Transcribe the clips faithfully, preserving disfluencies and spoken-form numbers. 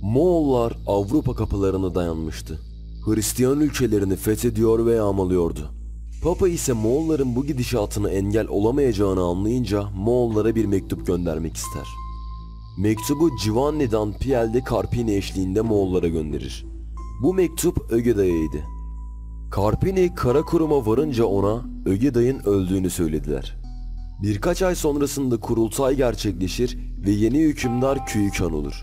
Moğollar Avrupa kapılarına dayanmıştı. Hristiyan ülkelerini fethediyor ve yağmalıyordu. Papa ise Moğolların bu gidişatına engel olamayacağını anlayınca Moğollara bir mektup göndermek ister. Mektubu Giovanni'dan Piel de Carpini eşliğinde Moğollara gönderir. Bu mektup Ögeday'ydı. Carpini Karakurum'a varınca ona Ögeday'ın öldüğünü söylediler. Birkaç ay sonrasında kurultay gerçekleşir ve yeni hükümdar Kuyukan olur.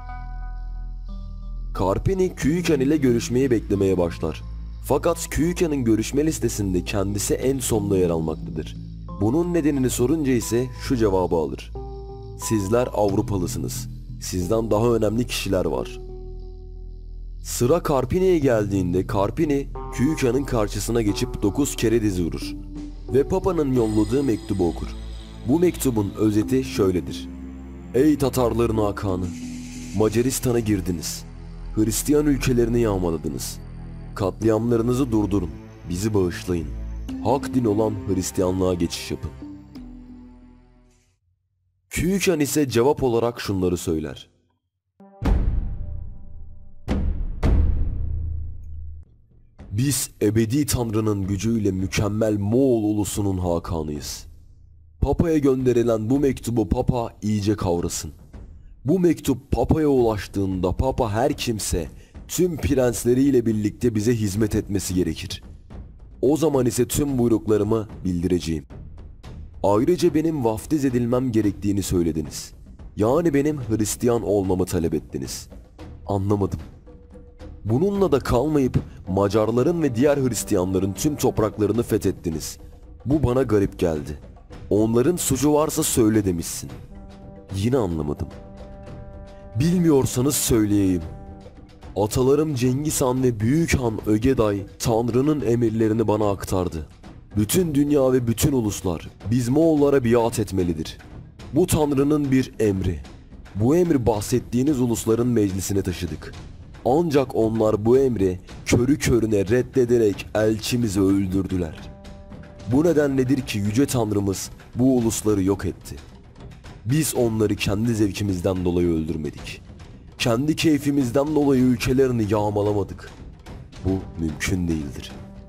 Carpini Kuyukan ile görüşmeyi beklemeye başlar. Fakat Kuyukan'ın görüşme listesinde kendisi en sonda yer almaktadır. Bunun nedenini sorunca ise şu cevabı alır: "Sizler Avrupalısınız. Sizden daha önemli kişiler var." Sıra Carpini'ye geldiğinde Carpini Kuyukan'ın karşısına geçip dokuz kere diz vurur ve Papa'nın yolladığı mektubu okur. Bu mektubun özeti şöyledir: "Ey Tatarların hakanı, Macaristan'a girdiniz. Hristiyan ülkelerini yağmaladınız. Katliamlarınızı durdurun, bizi bağışlayın. Hak din olan Hristiyanlığa geçiş yapın." Kuyukan ise cevap olarak şunları söyler: "Biz ebedi Tanrı'nın gücüyle mükemmel Moğol ulusunun hakanıyız. Papa'ya gönderilen bu mektubu Papa iyice kavrasın. Bu mektup Papa'ya ulaştığında Papa her kimse tüm prensleriyle birlikte bize hizmet etmesi gerekir. O zaman ise tüm buyruklarımı bildireceğim. Ayrıca benim vaftiz edilmem gerektiğini söylediniz. Yani benim Hristiyan olmamı talep ettiniz. Anlamadım. Bununla da kalmayıp Macarların ve diğer Hristiyanların tüm topraklarını fethettiniz. Bu bana garip geldi. Onların suçu varsa söyle demişsin. Yine anlamadım. Bilmiyorsanız söyleyeyim. Atalarım Cengiz Han ve Büyük Han Ögeday Tanrı'nın emirlerini bana aktardı. Bütün dünya ve bütün uluslar biz Moğollara biat etmelidir. Bu Tanrı'nın bir emri. Bu emri bahsettiğiniz ulusların meclisine taşıdık. Ancak onlar bu emri körü körüne reddederek elçimizi öldürdüler. Bu nedenledir ki Yüce Tanrımız bu ulusları yok etti. Biz onları kendi zevkimizden dolayı öldürmedik. Kendi keyfimizden dolayı ülkelerini yağmalamadık. Bu mümkün değildir.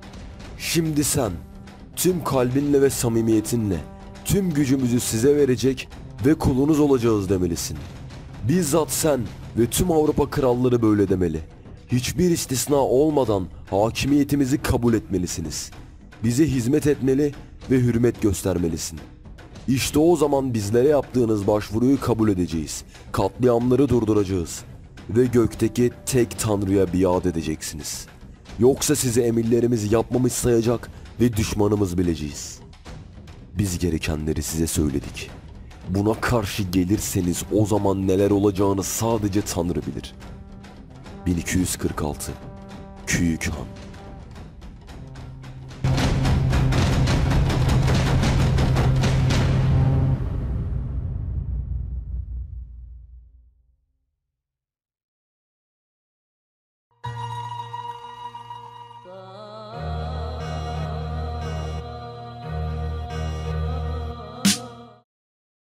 Şimdi sen tüm kalbinle ve samimiyetinle tüm gücümüzü size verecek ve kulunuz olacağız demelisin. Bizzat sen ve tüm Avrupa kralları böyle demeli. Hiçbir istisna olmadan hakimiyetimizi kabul etmelisiniz. Bize hizmet etmeli ve hürmet göstermelisin. İşte o zaman bizlere yaptığınız başvuruyu kabul edeceğiz. Katliamları durduracağız. Ve gökteki tek Tanrı'ya biat edeceksiniz. Yoksa sizi emirlerimizi yapmamış sayacak ve düşmanımız bileceğiz. Biz gerekenleri size söyledik. Buna karşı gelirseniz o zaman neler olacağını sadece Tanrı bilir." bin iki yüz kırk altı Kuyukan